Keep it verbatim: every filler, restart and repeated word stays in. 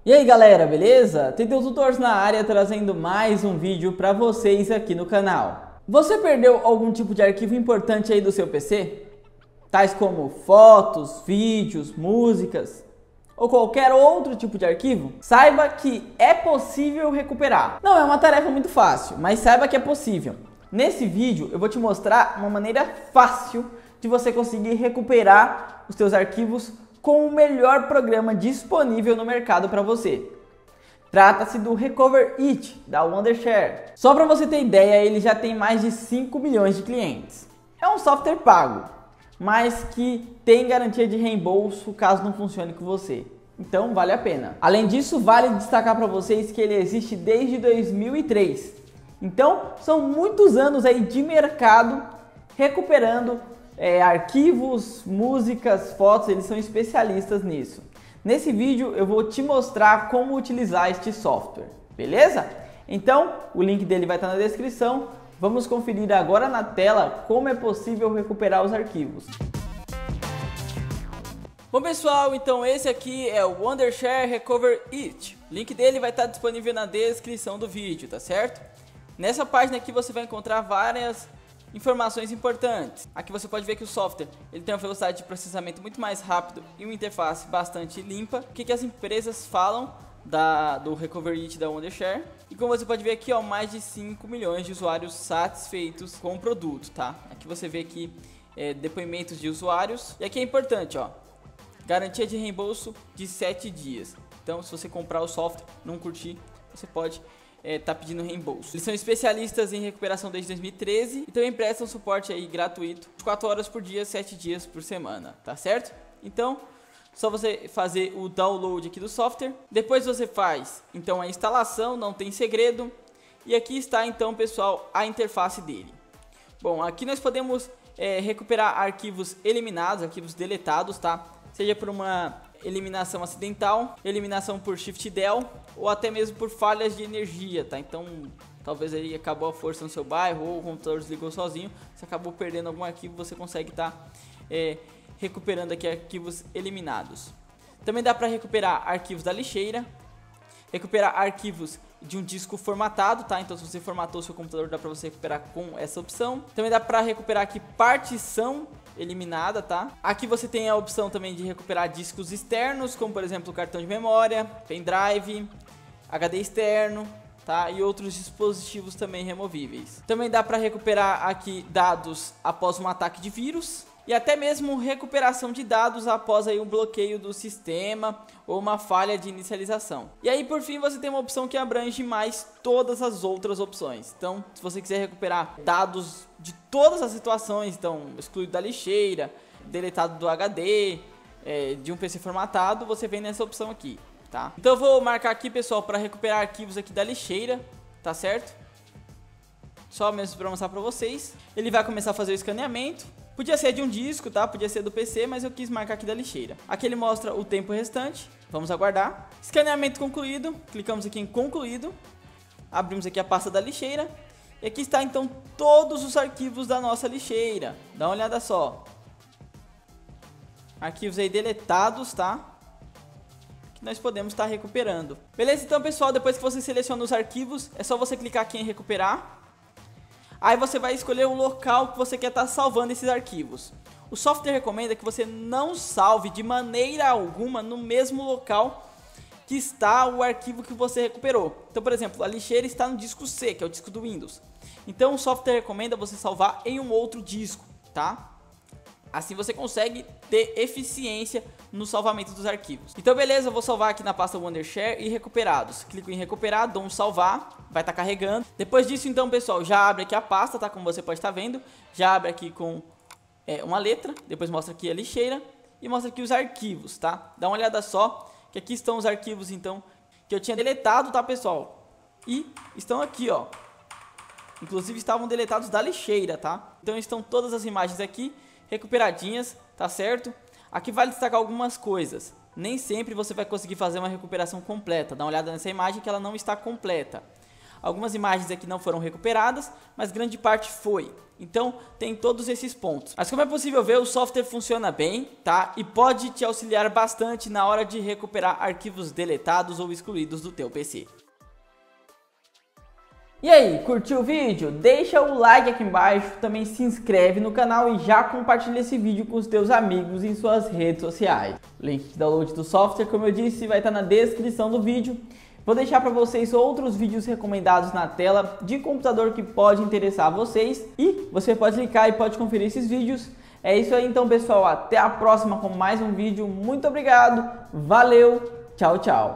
E aí galera, beleza? Tenteu Tutores na área trazendo mais um vídeo para vocês aqui no canal. Você perdeu algum tipo de arquivo importante aí do seu P C? Tais como fotos, vídeos, músicas ou qualquer outro tipo de arquivo? Saiba que é possível recuperar. Não é uma tarefa muito fácil, mas saiba que é possível. Nesse vídeo eu vou te mostrar uma maneira fácil de você conseguir recuperar os seus arquivos com o melhor programa disponível no mercado para você. Trata-se do Recover It, da Wondershare. Só para você ter ideia, ele já tem mais de cinco milhões de clientes. É um software pago, mas que tem garantia de reembolso caso não funcione com você. Então vale a pena. Além disso, vale destacar para vocês que ele existe desde dois mil e três. Então são muitos anos aí de mercado recuperando É, arquivos, músicas, fotos, eles são especialistas nisso. Nesse vídeo eu vou te mostrar como utilizar este software, beleza? Então o link dele vai estar na descrição. Vamos conferir agora na tela como é possível recuperar os arquivos. Bom pessoal, então esse aqui é o Wondershare Recover It. O link dele vai estar disponível na descrição do vídeo, tá certo? Nessa página aqui você vai encontrar várias informações importantes. Aqui você pode ver que o software ele tem uma velocidade de processamento muito mais rápido e uma interface bastante limpa. O que, que as empresas falam da, do Recover It da Wondershare. E como você pode ver aqui, ó, mais de cinco milhões de usuários satisfeitos com o produto, tá? Aqui você vê aqui é, depoimentos de usuários. E aqui é importante, ó, garantia de reembolso de sete dias. Então se você comprar o software, não curtir, você pode É, tá pedindo reembolso. Eles são especialistas em recuperação desde dois mil e treze e também prestam suporte aí gratuito, quatro horas por dia, sete dias por semana, tá certo? Então, só você fazer o download aqui do software. Depois você faz, então, a instalação, não tem segredo. E aqui está, então, pessoal, a interface dele. Bom, aqui nós podemos é, recuperar arquivos eliminados, arquivos deletados, tá? Seja por uma eliminação acidental, eliminação por shift del ou até mesmo por falhas de energia, tá? Então talvez aí acabou a força no seu bairro ou o computador desligou sozinho, você acabou perdendo algum arquivo, você consegue estar tá, é, recuperando aqui arquivos eliminados. Também dá para recuperar arquivos da lixeira, recuperar arquivos de um disco formatado, tá? Então se você formatou o seu computador, dá para você recuperar com essa opção. Também dá para recuperar aqui partição eliminada, tá? Aqui você tem a opção também de recuperar discos externos, como por exemplo cartão de memória, pendrive, H D externo, tá? E outros dispositivos também removíveis. Também dá para recuperar aqui dados após um ataque de vírus e até mesmo recuperação de dados após aí um bloqueio do sistema ou uma falha de inicialização. E aí por fim você tem uma opção que abrange mais todas as outras opções. Então se você quiser recuperar dados de todas as situações, então excluído da lixeira, deletado do H D, é, de um P C formatado, você vem nessa opção aqui, tá? Então eu vou marcar aqui, pessoal, para recuperar arquivos aqui da lixeira, tá certo? Só mesmo para mostrar para vocês. Ele vai começar a fazer o escaneamento. Podia ser de um disco, tá? Podia ser do P C, mas eu quis marcar aqui da lixeira. Aqui ele mostra o tempo restante. Vamos aguardar. Escaneamento concluído. Clicamos aqui em concluído. Abrimos aqui a pasta da lixeira. E aqui está então todos os arquivos da nossa lixeira. Dá uma olhada só. Arquivos aí deletados, tá? Que nós podemos estar recuperando. Beleza? Então, pessoal, depois que você seleciona os arquivos, é só você clicar aqui em recuperar. Aí você vai escolher o local que você quer estar salvando esses arquivos. O software recomenda que você não salve de maneira alguma no mesmo local que está o arquivo que você recuperou. Então, por exemplo, a lixeira está no disco C, que é o disco do Windows. Então o software recomenda você salvar em um outro disco, tá? Assim você consegue ter eficiência no salvamento dos arquivos. Então beleza, eu vou salvar aqui na pasta Wondershare e recuperados. Clico em recuperar, dou um salvar, vai estar carregando. Depois disso então, pessoal, já abre aqui a pasta, tá? Como você pode estar vendo. Já abre aqui com é, uma letra, depois mostra aqui a lixeira e mostra aqui os arquivos, tá? Dá uma olhada só, que aqui estão os arquivos então que eu tinha deletado, tá, pessoal? E estão aqui, ó. Inclusive estavam deletados da lixeira, tá? Então estão todas as imagens aqui recuperadinhas, tá certo? Aqui vale destacar algumas coisas. Nem sempre você vai conseguir fazer uma recuperação completa. Dá uma olhada nessa imagem que ela não está completa. Algumas imagens aqui não foram recuperadas, mas grande parte foi. Então tem todos esses pontos. Mas como é possível ver, o software funciona bem, tá? E pode te auxiliar bastante na hora de recuperar arquivos deletados ou excluídos do teu P C. E aí, curtiu o vídeo? Deixa o like aqui embaixo, também se inscreve no canal e já compartilha esse vídeo com os teus amigos em suas redes sociais. O link de download do software, como eu disse, vai estar na descrição do vídeo. Vou deixar para vocês outros vídeos recomendados na tela de computador que pode interessar a vocês. E você pode clicar e pode conferir esses vídeos. É isso aí então, pessoal. Até a próxima com mais um vídeo. Muito obrigado. Valeu. Tchau, tchau.